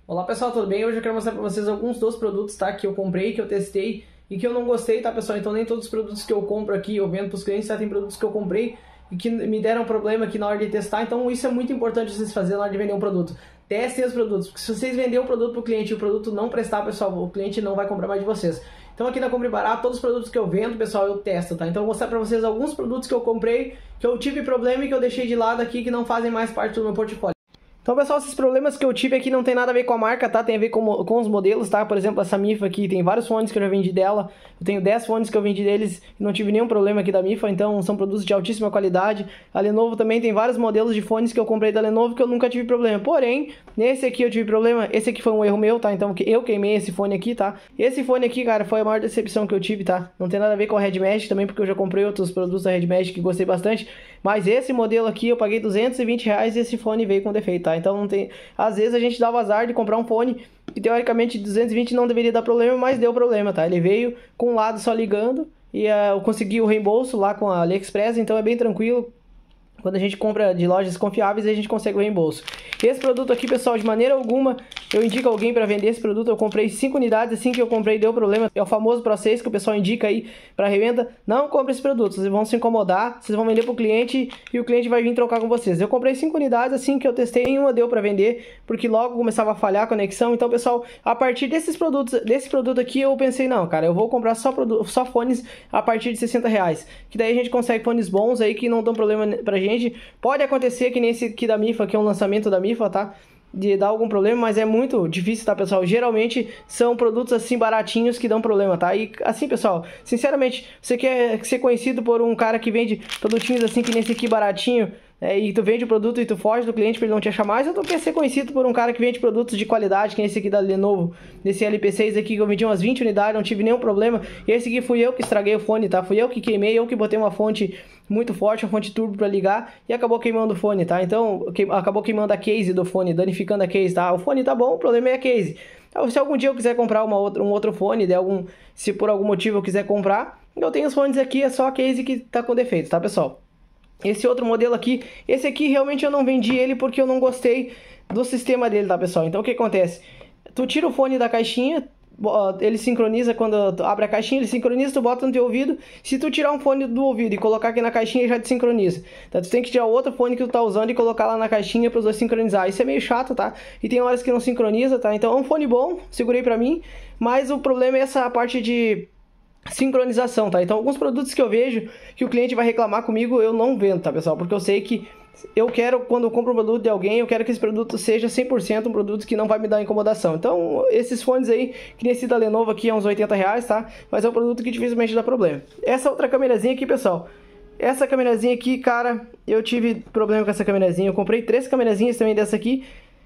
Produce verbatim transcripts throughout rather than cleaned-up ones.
Olá pessoal, tudo bem? Hoje eu quero mostrar para vocês alguns dos produtos, tá, que eu comprei, que eu testei e que eu não gostei, tá pessoal? Então nem todos os produtos que eu compro aqui, eu vendo para os clientes, tá? Tem produtos que eu comprei e que me deram problema aqui na hora de testar, então isso é muito importante vocês fazerem na hora de vender um produto. Testem os produtos, porque se vocês venderem um produto para o cliente e o produto não prestar, pessoal, o cliente não vai comprar mais de vocês. Então aqui na Compre Barato, todos os produtos que eu vendo, pessoal, eu testo, tá? Então eu vou mostrar para vocês alguns produtos que eu comprei, que eu tive problema e que eu deixei de lado aqui, que não fazem mais parte do meu portfólio. Então, pessoal, esses problemas que eu tive aqui não tem nada a ver com a marca, tá? Tem a ver com, com os modelos, tá? Por exemplo, essa Mifa aqui, tem vários fones que eu já vendi dela. Eu tenho dez fones que eu vendi deles e não tive nenhum problema aqui da Mifa, então são produtos de altíssima qualidade. A Lenovo também tem vários modelos de fones que eu comprei da Lenovo que eu nunca tive problema. Porém, nesse aqui eu tive problema, esse aqui foi um erro meu, tá? Então eu queimei esse fone aqui, tá? Esse fone aqui, cara, foi a maior decepção que eu tive, tá? Não tem nada a ver com a Red Magic também, porque eu já comprei outros produtos da Red Magic que gostei bastante. Mas esse modelo aqui eu paguei duzentos e vinte reais e esse fone veio com defeito, tá? Então não tem... Às vezes a gente dá o azar de comprar um fone que teoricamente duzentos e vinte não deveria dar problema, mas deu problema, tá? Ele veio com um lado só ligando e uh, eu consegui o reembolso lá com a AliExpress, então é bem tranquilo. Quando a gente compra de lojas confiáveis, a gente consegue o reembolso. Esse produto aqui, pessoal, de maneira alguma, eu indico alguém para vender esse produto. Eu comprei cinco unidades, assim que eu comprei deu problema. É o famoso processo que o pessoal indica aí para revenda. Não compre esse produto, vocês vão se incomodar, vocês vão vender para o cliente e o cliente vai vir trocar com vocês. Eu comprei cinco unidades, assim que eu testei, nenhuma deu para vender, porque logo começava a falhar a conexão. Então, pessoal, a partir desses produtos, desse produto aqui, eu pensei, não, cara, eu vou comprar só, só fones a partir de sessenta reais. Que daí a gente consegue fones bons aí que não dão problema pra gente. Pode acontecer que nesse aqui da Mifa, que é um lançamento da Mifa, tá? De dar algum problema, mas é muito difícil, tá, pessoal? Geralmente são produtos assim baratinhos que dão problema, tá? E assim, pessoal, sinceramente, você quer ser conhecido por um cara que vende produtinhos assim que nesse aqui baratinho, é, e tu vende o produto e tu foge do cliente para ele não te achar mais, ou tu quer ser conhecido por um cara que vende produtos de qualidade, que é esse aqui da Lenovo, desse L P seis aqui que eu vendi umas vinte unidades, não tive nenhum problema. E esse aqui fui eu que estraguei o fone, tá? Fui eu que queimei, eu que botei uma fonte muito forte, uma fonte turbo para ligar e acabou queimando o fone, tá? Então, que, acabou queimando a case do fone, danificando a case, tá? O fone tá bom, o problema é a case. Então, se algum dia eu quiser comprar uma outra, um outro fone, de algum, se por algum motivo eu quiser comprar, eu tenho os fones aqui, é só a case que tá com defeito, tá, pessoal? Esse outro modelo aqui, esse aqui realmente eu não vendi ele porque eu não gostei do sistema dele, tá, pessoal? Então o que acontece? Tu tira o fone da caixinha, ele sincroniza quando tu abre a caixinha, ele sincroniza, tu bota no teu ouvido. Se tu tirar um fone do ouvido e colocar aqui na caixinha, ele já te sincroniza. Então tu tem que tirar outro fone que tu tá usando e colocar lá na caixinha para os dois sincronizar. Isso é meio chato, tá? E tem horas que não sincroniza, tá? Então é um fone bom, segurei pra mim, mas o problema é essa parte de sincronização, tá? Então alguns produtos que eu vejo que o cliente vai reclamar comigo, eu não vendo, tá, pessoal? Porque eu sei que eu quero, quando eu compro um produto de alguém, eu quero que esse produto seja cem por cento um produto que não vai me dar incomodação. Então esses fones aí, que nem esse da Lenovo aqui é uns oitenta reais, tá? Mas é um produto que dificilmente dá problema. Essa outra câmerazinha aqui, pessoal, essa câmerazinha aqui, cara, eu tive problema com essa câmerazinha. Eu comprei três câmerazinhas também dessa aqui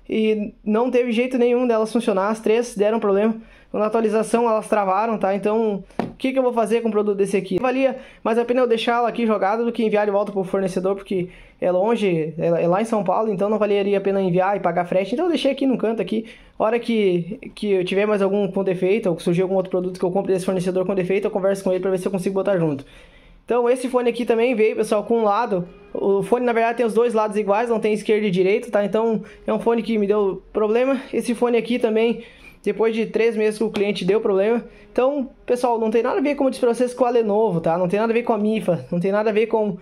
e não teve jeito nenhum delas funcionar. As três deram problema. Na atualização elas travaram, tá? Então o que, que eu vou fazer com um produto desse aqui? Valia mais a pena eu deixá-la aqui jogada do que enviar de volta para o fornecedor, porque é longe, é lá em São Paulo, então não valeria a pena enviar e pagar frete. Então eu deixei aqui no canto aqui. A hora que, que eu tiver mais algum com defeito, ou surgir algum outro produto que eu compre desse fornecedor com defeito, eu converso com ele para ver se eu consigo botar junto. Então esse fone aqui também veio, pessoal, com um lado. O fone na verdade tem os dois lados iguais, não tem esquerdo e direito, tá? Então é um fone que me deu problema. Esse fone aqui também, depois de três meses que o cliente deu problema. Então, pessoal, não tem nada a ver, como eu disse pra vocês, com a Lenovo, tá? Não tem nada a ver com a Mifa, não tem nada a ver com,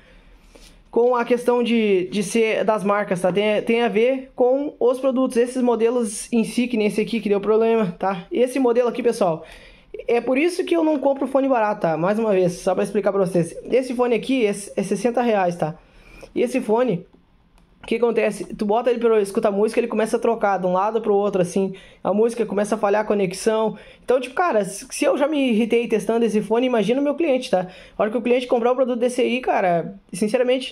com a questão de, de ser das marcas, tá? Tem, tem a ver com os produtos, esses modelos em si, que nem esse aqui que deu problema, tá? Esse modelo aqui, pessoal, é por isso que eu não compro fone barato, tá? Mais uma vez, só pra explicar pra vocês. Esse fone aqui é, é sessenta reais, tá? E esse fone, o que acontece? Tu bota ele para escutar música, ele começa a trocar de um lado para o outro, assim. A música começa a falhar a conexão. Então, tipo, cara, se eu já me irritei testando esse fone, imagina o meu cliente, tá? A hora que o cliente comprar um produto desse aí, cara, sinceramente,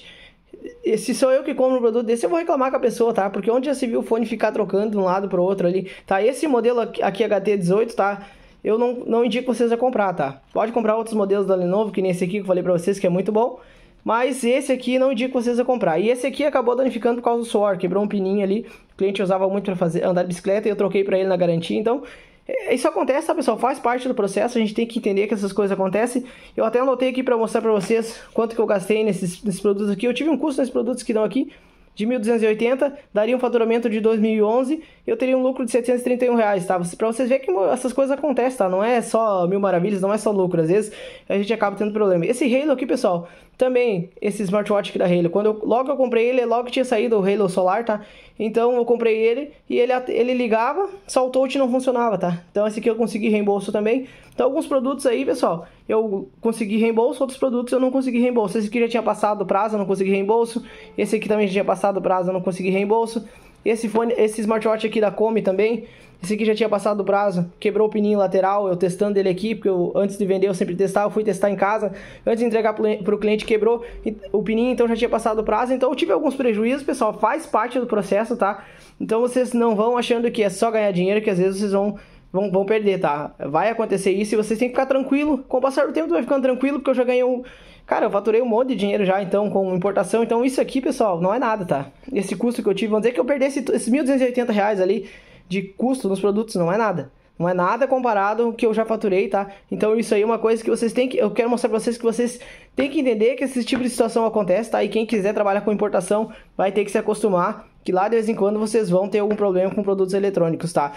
se sou eu que compro um produto desse, eu vou reclamar com a pessoa, tá? Porque onde já se viu o fone ficar trocando de um lado para o outro ali, tá? Esse modelo aqui, H T dezoito, tá? Eu não, não indico vocês a comprar, tá? Pode comprar outros modelos da Lenovo, que nem esse aqui que eu falei para vocês, que é muito bom. Mas esse aqui não indico vocês a comprar. E esse aqui acabou danificando por causa do suor, quebrou um pininho ali. O cliente usava muito para fazer andar de bicicleta e eu troquei para ele na garantia. Então, isso acontece, tá, pessoal? Faz parte do processo, a gente tem que entender que essas coisas acontecem. Eu até anotei aqui para mostrar para vocês quanto que eu gastei nesses, nesses produtos aqui. Eu tive um custo nesses produtos que dão aqui. de mil duzentos e oitenta, daria um faturamento de dois mil e onze, eu teria um lucro de setecentos e trinta e um reais, tá? Pra vocês verem que essas coisas acontecem, tá? Não é só mil maravilhas, não é só lucro, às vezes a gente acaba tendo problema. Esse Halo aqui, pessoal, também, esse smartwatch aqui da Halo, quando eu, logo eu comprei ele, logo tinha saído o Halo Solar, tá? Então eu comprei ele e ele, ele ligava, só o touch não funcionava, tá? Então esse aqui eu consegui reembolso também. Então alguns produtos aí, pessoal, eu consegui reembolso, outros produtos eu não consegui reembolso. Esse aqui já tinha passado o prazo, eu não consegui reembolso. Esse aqui também já tinha passado o prazo, eu não consegui reembolso. Esse fone, esse smartwatch aqui da Comi também, esse aqui já tinha passado o prazo, quebrou o pininho lateral, eu testando ele aqui, porque eu, antes de vender eu sempre testava, eu fui testar em casa, antes de entregar para o cliente quebrou o pininho, então já tinha passado o prazo, então eu tive alguns prejuízos, pessoal, faz parte do processo, tá? Então vocês não vão achando que é só ganhar dinheiro, que às vezes vocês vão... Vão, vão perder, tá? Vai acontecer isso e vocês têm que ficar tranquilo. Com o passar do tempo, tu vai ficando tranquilo, porque eu já ganhei um... Cara, eu faturei um monte de dinheiro já, então, com importação. Então, isso aqui, pessoal, não é nada, tá? Esse custo que eu tive, vamos dizer que eu perdesse esses mil duzentos e oitenta reais ali de custo nos produtos, não é nada. Não é nada comparado ao que eu já faturei, tá? Então, isso aí é uma coisa que vocês têm que... Eu quero mostrar pra vocês que vocês têm que entender que esse tipo de situação acontece, tá? E quem quiser trabalhar com importação vai ter que se acostumar, que lá, de vez em quando, vocês vão ter algum problema com produtos eletrônicos, tá?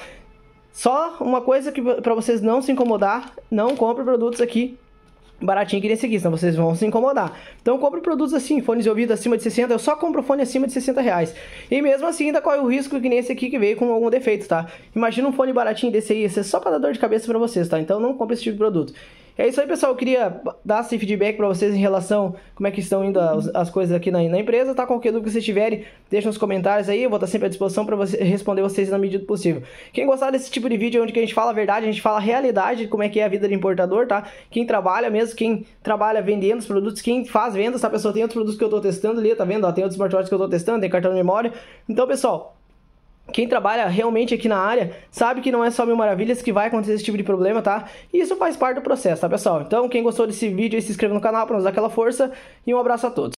Só uma coisa que para vocês não se incomodar, não compre produtos aqui baratinho que nesse aqui, senão vocês vão se incomodar. Então compre produtos assim, fones de ouvido acima de sessenta, eu só compro fone acima de sessenta reais. E mesmo assim ainda corre o risco que nem esse aqui que veio com algum defeito, tá? Imagina um fone baratinho desse aí, esse é só para dar dor de cabeça para vocês, tá? Então não compre esse tipo de produto. É isso aí, pessoal, eu queria dar esse feedback para vocês em relação a como é que estão indo as, as coisas aqui na, na empresa, tá? Qualquer dúvida que vocês tiverem, deixa nos comentários aí, eu vou estar sempre à disposição para você, responder vocês na medida do possível. Quem gostar desse tipo de vídeo onde que a gente fala a verdade, a gente fala a realidade, como é que é a vida de importador, tá? Quem trabalha mesmo, quem trabalha vendendo os produtos, quem faz vendas, tá, pessoal? Tem outros produtos que eu tô testando ali, tá vendo? Ó, tem outros smartwatches que eu tô testando, tem cartão de memória. Então, pessoal, quem trabalha realmente aqui na área sabe que não é só mil maravilhas que vai acontecer esse tipo de problema, tá? E isso faz parte do processo, tá, pessoal? Então, quem gostou desse vídeo, se inscreva no canal para nos dar aquela força e um abraço a todos.